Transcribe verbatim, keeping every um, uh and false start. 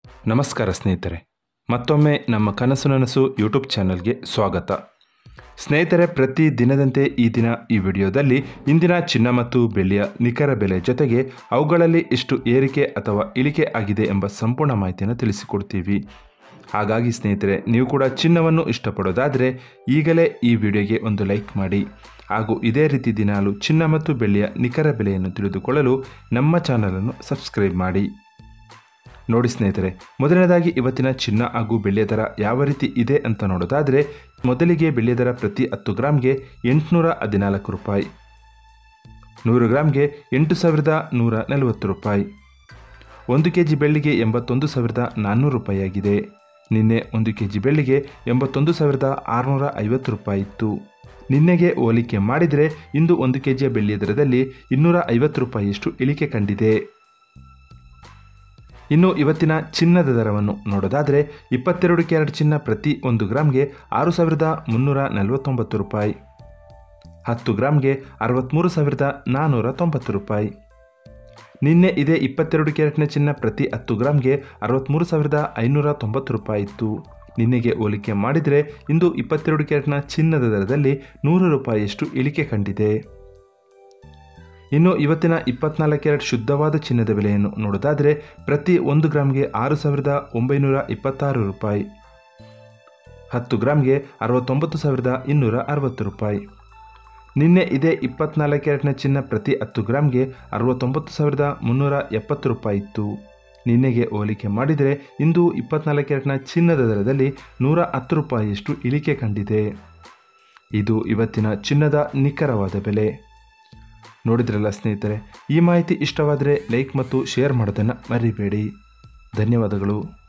ನಮಸ್ಕಾರ ಸ್ನೇಹಿತರೆ, ಮತ್ತೊಮ್ಮೆ ನಮ್ಮ ಕನಸು ನನಸು ಯೂಟ್ಯೂಬ್ ಚಾನಲ್ಗೆ ಸ್ವಾಗತ. ಸ್ನೇಹಿತರೆ, ಪ್ರತಿ ದಿನದಂತೆ ಈ ದಿನ ಈ ವಿಡಿಯೋದಲ್ಲಿ ಇಂದಿನ ಚಿನ್ನ ಮತ್ತು ಬೆಳ್ಳಿಯ ನಿಖರ ಬೆಲೆ ಜೊತೆಗೆ ಅವುಗಳಲ್ಲಿ ಎಷ್ಟು ಏರಿಕೆ ಅಥವಾ ಇಳಿಕೆ ಆಗಿದೆ ಎಂಬ ಸಂಪೂರ್ಣ ಮಾಹಿತಿಯನ್ನು ತಿಳಿಸಿಕೊಡ್ತೀವಿ. ಹಾಗಾಗಿ ಸ್ನೇಹಿತರೆ, ನೀವು ಕೂಡ ಚಿನ್ನವನ್ನು ಇಷ್ಟಪಡೋದಾದರೆ ಈಗಲೇ ಈ ವಿಡಿಯೋಗೆ ಒಂದು ಲೈಕ್ ಮಾಡಿ ಹಾಗೂ ಇದೇ ರೀತಿ ದಿನಾಲು ಚಿನ್ನ ಮತ್ತು ಬೆಳ್ಳಿಯ ನಿಖರ ಬೆಲೆಯನ್ನು ತಿಳಿದುಕೊಳ್ಳಲು ನಮ್ಮ ಚಾನಲನ್ನು ಸಬ್ಸ್ಕ್ರೈಬ್ ಮಾಡಿ. ನೋಡಿ ಸ್ನೇಹಿತರೆ, ಮೊದಲನೇದಾಗಿ ಇವತ್ತಿನ ಚಿನ್ನ ಹಾಗೂ ಬೆಳ್ಳಿಯ ದರ ಯಾವ ರೀತಿ ಇದೆ ಅಂತ ನೋಡೋದಾದರೆ, ಮೊದಲಿಗೆ ಬೆಳ್ಳಿಯ ದರ ಪ್ರತಿ ಹತ್ತು ಗ್ರಾಮ್ಗೆ ಎಂಟುನೂರ ಹದಿನಾಲ್ಕು ರೂಪಾಯಿ, ನೂರು ಗ್ರಾಮ್ಗೆ ಎಂಟು ಸಾವಿರದ ನೂರ ನಲವತ್ತು ರೂಪಾಯಿ, ಒಂದು ಕೆ ಜಿ ಬೆಳ್ಳಿಗೆ ಎಂಬತ್ತೊಂದು ಸಾವಿರದ ನಾನ್ನೂರು ರೂಪಾಯಿ ಆಗಿದೆ. ನಿನ್ನೆ ಒಂದು ಕೆ ಜಿ ಬೆಳ್ಳಿಗೆ ಎಂಬತ್ತೊಂದು ಸಾವಿರದ ಆರುನೂರ ಐವತ್ತು ರೂಪಾಯಿ ಇತ್ತು. ನಿನ್ನೆಗೆ ಹೋಲಿಕೆ ಮಾಡಿದರೆ ಇಂದು ಒಂದು ಕೆ ಜಿಯ ಬೆಳ್ಳಿಯ ದರದಲ್ಲಿ ಇನ್ನೂರ ಐವತ್ತು ರೂಪಾಯಿಯಷ್ಟು ಇಳಿಕೆ ಕಂಡಿದೆ. ಇನ್ನು ಇವತ್ತಿನ ಚಿನ್ನದ ದರವನ್ನು ನೋಡೋದಾದರೆ, ಇಪ್ಪತ್ತೆರಡು ಕ್ಯಾರೆಟ್ ಚಿನ್ನ ಪ್ರತಿ ಒಂದು ಗ್ರಾಮ್ಗೆ ಆರು ಸಾವಿರದ ಮುನ್ನೂರ ನಲವತ್ತೊಂಬತ್ತು ರೂಪಾಯಿ, ಹತ್ತು ಗ್ರಾಮ್ಗೆ ಅರವತ್ತ್ಮೂರು ಸಾವಿರದ ನಾನ್ನೂರ ತೊಂಬತ್ತು ರೂಪಾಯಿ. ನಿನ್ನೆ ಇದೇ ಇಪ್ಪತ್ತೆರಡು ಕ್ಯಾರೆಟ್ನ ಚಿನ್ನ ಪ್ರತಿ ಹತ್ತು ಗ್ರಾಮ್ಗೆ ಅರವತ್ತ್ಮೂರು ಸಾವಿರದ ಐನೂರ ತೊಂಬತ್ತು ರೂಪಾಯಿ ಇತ್ತು. ನಿನ್ನೆಗೆ ಹೋಲಿಕೆ ಮಾಡಿದರೆ ಇಂದು ಇಪ್ಪತ್ತೆರಡು ಕ್ಯಾರೆಟ್ನ ಚಿನ್ನದ ದರದಲ್ಲಿ ನೂರು ರೂಪಾಯಿಯಷ್ಟು ಇಳಿಕೆ ಕಂಡಿದೆ. ಇನ್ನು ಇವತ್ತಿನ ಇಪ್ಪತ್ನಾಲ್ಕು ಕ್ಯಾರೆಟ್ ಶುದ್ಧವಾದ ಚಿನ್ನದ ಬೆಲೆಯನ್ನು ನೋಡೋದಾದರೆ, ಪ್ರತಿ ಒಂದು ಗ್ರಾಮ್ಗೆ ಆರು ಸಾವಿರದ ಒಂಬೈನೂರ ಇಪ್ಪತ್ತಾರು ರೂಪಾಯಿ, ಹತ್ತು ಗ್ರಾಮ್ಗೆ ಅರವತ್ತೊಂಬತ್ತು ಸಾವಿರದ ಇನ್ನೂರ ಅರವತ್ತು ರೂಪಾಯಿ. ನಿನ್ನೆ ಇದೇ ಇಪ್ಪತ್ನಾಲ್ಕು ಕ್ಯಾರೆಟ್ನ ಚಿನ್ನ ಪ್ರತಿ ಹತ್ತು ಗ್ರಾಮ್ಗೆ ಅರವತ್ತೊಂಬತ್ತು ಸಾವಿರದ ಮುನ್ನೂರ ಎಪ್ಪತ್ತು ರೂಪಾಯಿ ಇತ್ತು. ನಿನ್ನೆಗೆ ಹೋಲಿಕೆ ಮಾಡಿದರೆ ಇಂದು ಇಪ್ಪತ್ನಾಲ್ಕು ಕ್ಯಾರೆಟ್ನ ಚಿನ್ನದ ದರದಲ್ಲಿ ನೂರ ಹತ್ತು ರೂಪಾಯಿಯಷ್ಟು ಇಳಿಕೆ ಕಂಡಿದೆ. ಇದು ಇವತ್ತಿನ ಚಿನ್ನದ ನಿಖರವಾದ ಬೆಲೆ. ನೋಡಿದ್ರಲ್ಲ ಸ್ನೇಹಿತರೆ, ಈ ಮಾಹಿತಿ ಇಷ್ಟವಾದರೆ ಲೈಕ್ ಮತ್ತು ಶೇರ್ ಮಾಡೋದನ್ನು ಮರಿಬೇಡಿ. ಧನ್ಯವಾದಗಳು.